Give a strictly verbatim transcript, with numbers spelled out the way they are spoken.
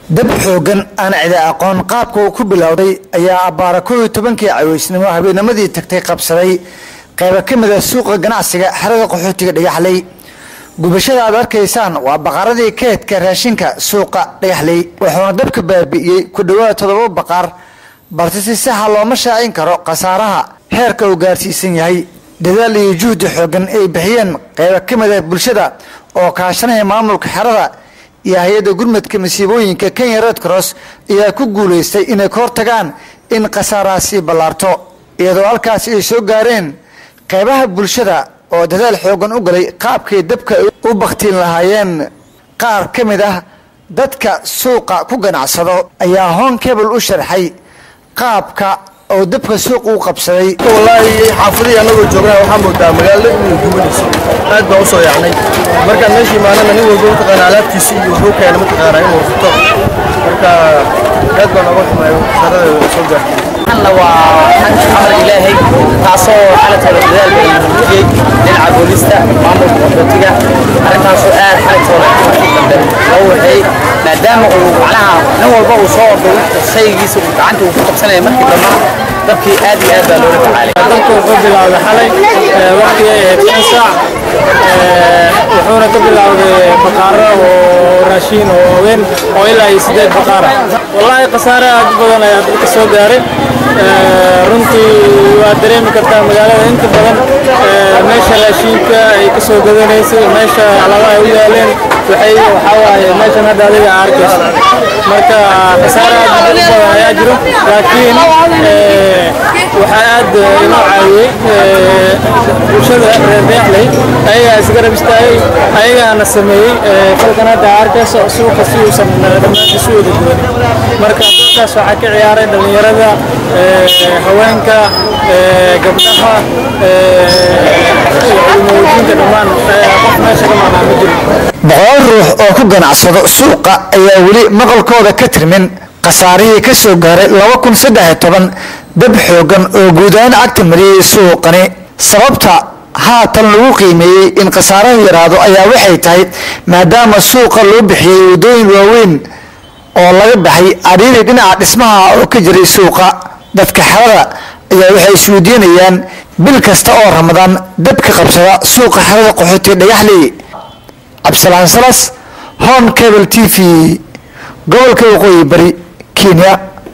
dab xoogan aan cida aqoon qaabka uu ku bilowday ayaa abbaara koob iyo tobankii caweysnimo habeennimadii tagtay qabsaday qaybo ka mid ah suuqa ganacsiga xerada qaxootiga Dhagaxley. gubashada aad arkaysaan waa baqaradii keedka raashinka suuqa Dhagaxley, wuxuuna dabka baabi'iyey ku dhawaad toddoba baqar, balse si sax ah looma shaacin karo khasaaraha heerka uu gaarsiisan yahay. dadaal iyo juhdi xoogan ay bixiyeen qaybo ka mid ah bulshada oo kaashanaya maamulka xerada iyo hay'adda gurmadka masiibooyinka Kenya Red Cross ayaa ku guuleystay inay ka hortagaan in khasaarahaasi ballaarto, iyadoo halkaasi ay soo gaareen qaybaha bulshada oo dadaal xoogan u galay qaabkay dabka u baktiin lahaayeen. qaar ka mid ah dadka suuqa ku ganacsado ayaa Hon Cable u sharxay qaabka oo dabka suuqa u qabsaday. wallahi xaafadii anagu joognaa waxaan moodaa magaalada inay gubanayso aad baan u soo yaacnay markaan meeshii maanana nin walba u taqaan alaabtiisa iyo wuxuu keenay mataqaanaa inuu furto marka aad baan uga xumaay sarada soo gaartay. أنا وحمد إلهي تعصوا حالة الرجال بالمجيء للعب ولسه معمول قطيجة أنا تعصوا آد حالة الرجال هو هي ما دام وعلىها نور بقى وصور شيء يسوق عنده في سنة يمكن لما تبكي آدي آد لونه تعالى. تبكي قبل على حالي وقت تنسع وحنا قبل على بقارة وراشين وين وإلا يسدد بقارة. والله قصارى بدنا يا السوق داري. runtii waa dareemi kartaa magaalada inta badan meesha raashinka ay ka soo gadanaysay meesha alaaba ay u yaaleen waxay waxa waaye meeshan hadda adiga arkayso marka khasaare aad u badan ayaa jiro laakiin waxa aad inoo caawiyey bulshada reer Dhagaxley ayagaa isgarab istaagay ayagaana sameeyey falkan hadda arkayso suuqa si uusan dhammaantiisu wada guban marka dadkaas waxaa ka ciyaaray dhalinyarada haweenka gabdhaha iyo dhammaan qof meesha ka maqnaa ma jiro. boqol ruux oo ku ganacsado suuqa ayaa weli maqalkooda ka tirmin khasaarihii ka soo gaaray laba kun saddex iyo toban dab xoogan oo guud ahaan cagta mariyey suuqani. sababta haatan lagu qiimeeyey in khasaaraha yaraado ayaa waxay tahay maadaama suuqa loo bixiyey wadooyin waaweyn oo laga baxay ariiri dhinaca dhismaha oo ka jiray suuqa. dadka xerada ayaa waxay isweydiinayaan bil kasta oo Ramadaan dabka qabsada suuqa xerada qaxootiga Dhagaxley. Absalaan Salas, Hon Cable T V, gobolka Waqooyi Bari, Kenya.